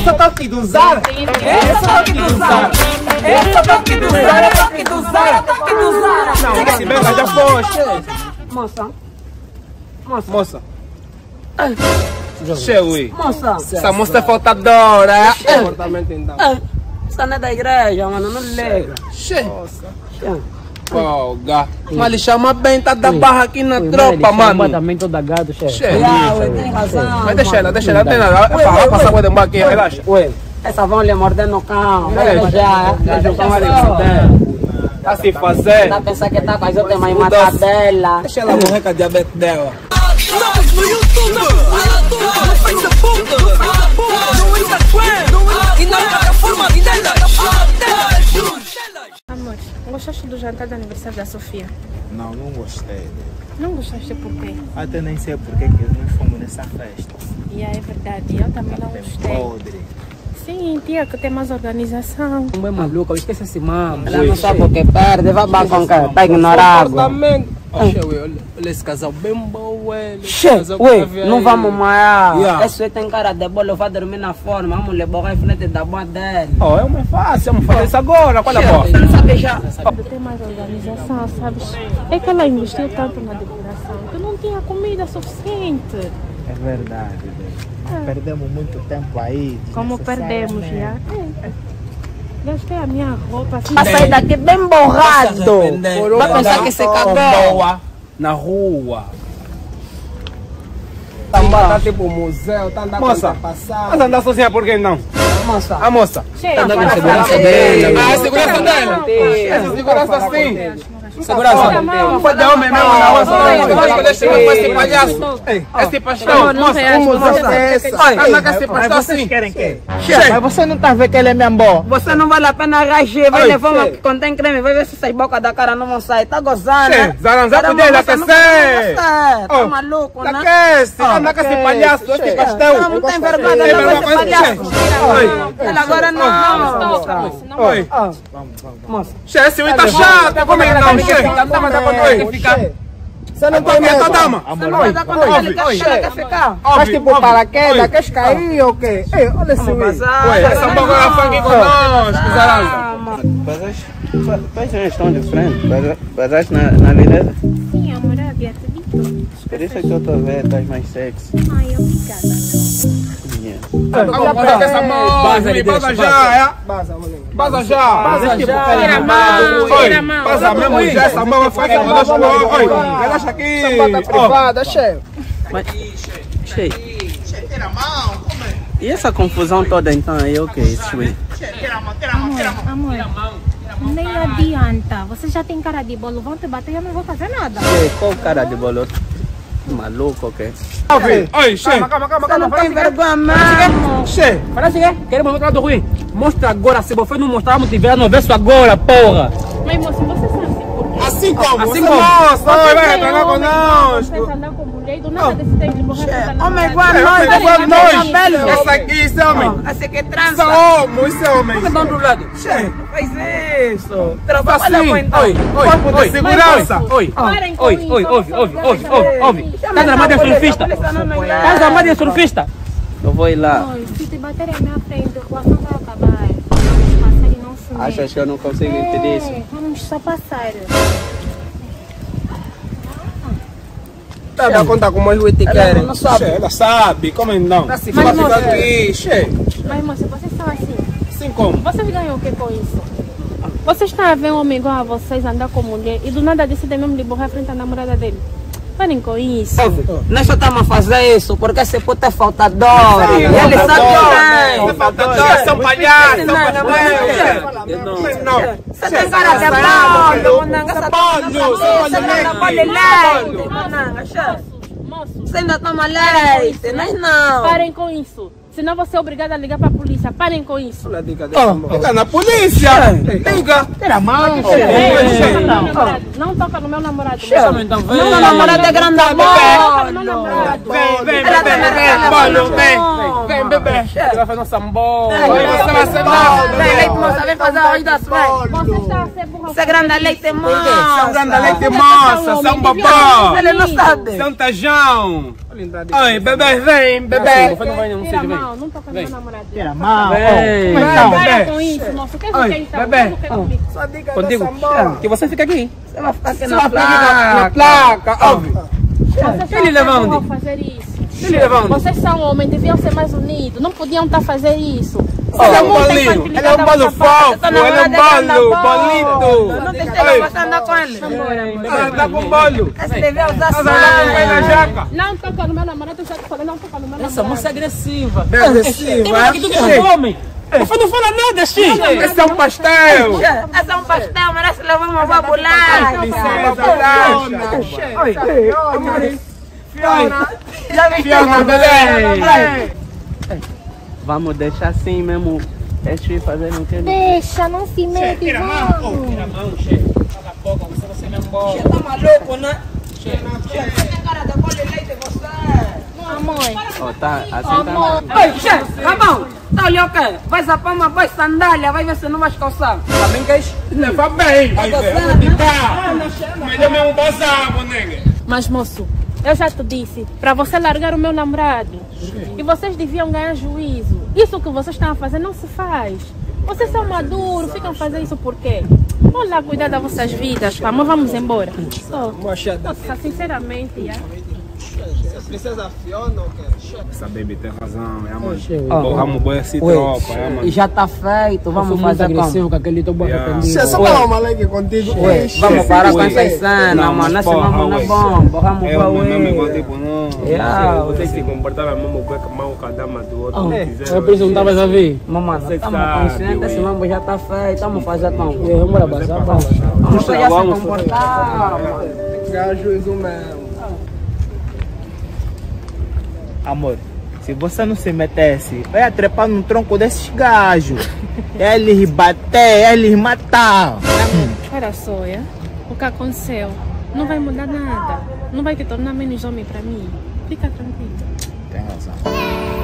Essa tá aqui do Zara. Essa tá aqui do Zara. Essa tá aqui do Zara. Essa tá aqui do Zara. Tá aqui do Zara. Não, esse merda já foste. Moça. Moça. Cheui. Moça. Essa moça é faltadora. Comportamento então. Essa não é da igreja, mano. Não liga. Folga. Mas ele chama bem, tá da barra aqui na tropa, mano. Comportamento da gado, chefe. Tem razão. Mas deixa ela, não tem nada. Vai passar o demônio aqui, relaxa. Ué, essa vão lhe morder no cão. Vai já. Deixa o cão ali morder. Tá se fazer. Tá pensando que tá com as outras mães matar dela. Deixa ela morrer com a diabetes dela. Nós no YouTube, no Facebook, no Instagram e na plataforma dela. Amor, gostaste do jantar de aniversário da Sofia? Não gostei. Não gostaste por quê? Até nem sei porque que nós fomos nessa festa. E é verdade, eu também não gostei. Podre. Sim, tinha que ter mais organização. Não é maluca, esquece esse mamo. Ela não sabe porque perde, vai baixar com quem? Tá ignorado. Olha esse casal bem bom, Ué, não vamos mais. Esse aí tem cara de bola, eu vou dormir na forma. Vamos levar em frente da boa dele. Oh, é mais fácil, vamos fazer isso agora. Qual é a boa? Você não sabe já? De ter mais organização, sabes? É que ela investiu tanto na decoração que não tinha comida suficiente. É verdade, perdemos muito tempo aí. Como perdemos já? Gastei a minha roupa assim. Vai sair daqui bem borrado. Vai pensar que você cagou. Na rua. Tá tipo museu, tá andando Moça, mas andar sozinha por que não? Moça. A moça. Cheio, Tá com segurança dele. Ah, segurança dela. Essa segurança sim. Segurança. Não foi de homem mesmo na rua. Vai deixar com esse palhaço. Esse pastor. Moça, um museu desse. Anda com esse pastor assim. Querem que? Chefe, Mas você não tá vendo que ele é meu amor? você não vale a pena reagir. Vai levar uma que contém creme. Vai ver se essas bocas da cara não vão sair. Tá gozando? Zaranzá podia aquecer. Tá maluco, né? Aquece. Anda com esse palhaço. Esse pastel. Não tem vergonha de andar com esse palhaço. Ele agora não. Oi. Moça. Chefe, esse homem tá chato. Como é que não, chefe? Você não tem medo, dama? Você não vai dar conta que ele quer ficar. Mas tipo paraquedas, queres cair ou quê? Ei, olha esse vídeo. Essa boca lá foi aqui conosco, Zaranza. Vocês estão de frente, paraste na beleza? Sim, amor, eu havia te dito. Por isso é que eu estou a ver, estás mais sexy. Ai, obrigada. Agora essa mão, baza já, é? Baza já. Tira a mão. Baza mesmo já, essa mão vai ficar aqui conosco. Oi, relaxa aqui. Privada, chefe. Mas, cheio. E essa confusão toda então aí, o que é isso? Amor, nem adianta. Você já tem cara de bolo, vão te bater e eu não vou fazer nada. Qual cara de bolo? Maluco, o quê? Oi, chefe. Calma. Você não tem vergonha mesmo. Chefe. Parece que queremos mostrar do ruim. Mostra agora, se você não mostrar, vamos te ver no verso agora, porra. Mas moço, você sabe por quê? Assim como? Assim como? Nossa, vai Você entrar é homem, conosco. Você andar com mulher e do nada decide de morrer. Homem igual a Homem nós, igual a nós. velho. Essa aqui, esse homem. Esse aqui é Isso trança. é homem, isso é homem. Não do lado. Chefe. Faz isso. Assim, corpo de segurança. Parem com isso. Ouve. Tá armado de surfista? Tá armado de surfista? Eu vou ir lá. Oi, se te baterem na frente, o assunto vai acabar. Vamos passar e não sumir. Achas que eu não consigo impedir isso? Vamos só passar. Tá a contar como os Witty querem. não sabe. Ela sabe, como não? Tá se Vai fazendo ficar aqui, chefe. Mas moça, vocês são assim. Assim como? Vocês ganham o que com isso? Vocês estão a ver um homem igual a vocês andar com mulher e do nada decidem mesmo de borrar frente à namorada dele. Parem com isso. Nós só estamos a fazer isso porque esse puto é faltador. E ele sabe bem. É faltador, são palhaços, são não. Você tem cara de bolo, monanga. Você Você ainda toma leite, nós não. Parem com isso. Senão você é obrigado a ligar para a polícia. Parem com isso. Liga na polícia. Liga. Tira a mão. Não toca no meu namorado. Meu namorado é grande amor. Vem, bebê. Ele vai fazer um sambô. Você vai ser Leite, moça, vem fazer a ida. Você está a ser burra. Você é grande leite, moça. Você é um grande leite, moça. Você é um babá. Ele não sabe. Você é um tajão. Oi, bebê, vem, bebê. Você não vai, não sei, Tira a vem. mão, não toca no meu namorado. Tira a mão. Vem. Para com isso, moço. Quer ver quem tá? bebê. Não quer comigo. Só diga Contigo. dessa moça. Que você fica aqui. Você vai ficar aqui Só na fica placa. na placa, óbvio. Vocês Quem lhe leva não vão onde? fazer isso. Ele leva onde? Vocês são homens, deviam ser mais unidos. Não podiam estar a fazer isso. Ele é um bolinho, ele é um bolo fofo, ele é um bolo, bolito. Não tem que você andar com ele. Tá com bolo. Esse devia usar Tá com pé na sangue. jaca. Não toca no meu namorado, eu já te falei, não toca no meu namorado. Essa moça é agressiva. Bem agressivo, Tem aqui tudo é homem. Você não fala nada, Xi. Esse é um pastel. Esse é um pastel, merece levar uma babulagem. Fiona, beleza. Vamos deixar assim mesmo. Deixa eu ir fazendo o que ele... Deixa, não se mete, vamos. Tira a mão, chefe. Cala a boca, você me embora. Tá maluco, né? Você tem cara de bolo de leite, você. Não, mãe. Ó, tá, assim tá. Amor. Ei, chefe, Rabão, tá olhando o quê? Vai zapar uma boa sandália, vai ver se não vai calçar. Também queres? Leva bem, vai ver. Tá. Melhor mesmo bazar, monegue. Mas, moço, eu já te disse, para você largar o meu namorado. E vocês deviam ganhar juízo. Isso que vocês estão a fazer não se faz. Vocês são maduros, ficam fazendo isso por quê? Vamos lá cuidar das vossas vidas, amor, vamos embora. Só. Nossa, sinceramente, Princesa Fiona ou quê? Essa baby tem razão, é, mano. Borramos boi assim, tropa, é, mano. E já tá feito, vamos fazer como? com aquele teu arrependido. Você só falar uma leque contigo. Vamos parar com essa cena, mano. Essa mamãe não é bom. Borramos É, o meu nome o igual tipo, não. Vocês se comportavam mesmo mal com a dama do outro. Eu preciso não estava a ver. Mamãe, estamos conscientes, esse mambo já tá feito. Vamos fazer como? Vamos lá, passar a bola. Vamos já se comportar, mano. Ganhar juízo mesmo. Amor, se você não se metesse, eu ia trepar no tronco desses gajos. Eles bater, eles matar. olha só, o que aconteceu não vai mudar nada. Não vai te tornar menos homem para mim. Fica tranquilo. Tem razão.